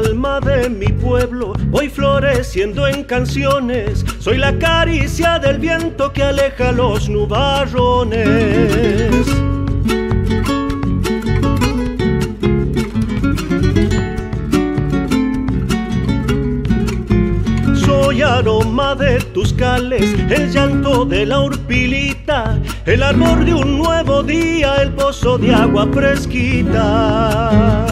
alma de mi pueblo, voy floreciendo en canciones. Soy la caricia del viento que aleja los nubarrones. Soy aroma de tus cales, el llanto de la urpilita, el ardor de un nuevo día, el pozo de agua fresquita.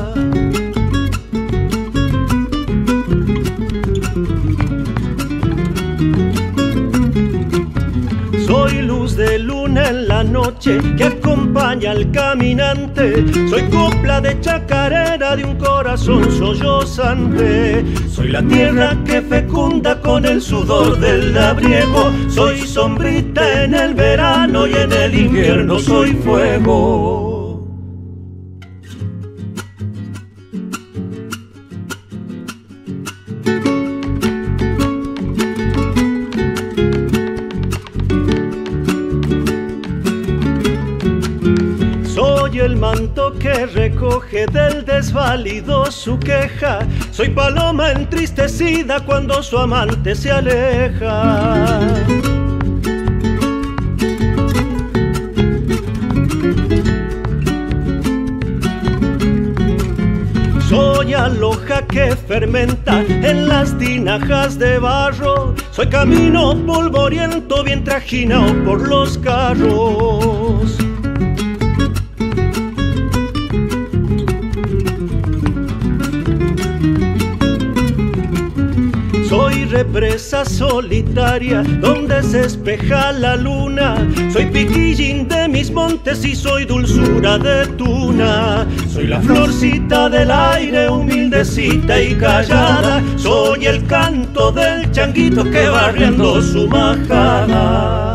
Soy luz de luna en la noche que acompaña al caminante. Soy copla de chacarera de un corazón sollozante. Soy la tierra que fecunda con el sudor del labriego. Soy sombrita en el verano y en el invierno soy fuego. Soy el manto que recoge del desvalido su queja. Soy paloma entristecida cuando su amante se aleja. Soy aloja que fermenta en las tinajas de barro. Soy camino polvoriento bien trajinado por los carros. Soy represa solitaria donde se espeja la luna. Soy piquillín de mis montes y soy dulzura de tuna. Soy la florcita del aire, humildecita y callada. Soy el canto del changuito que va riendo su majada.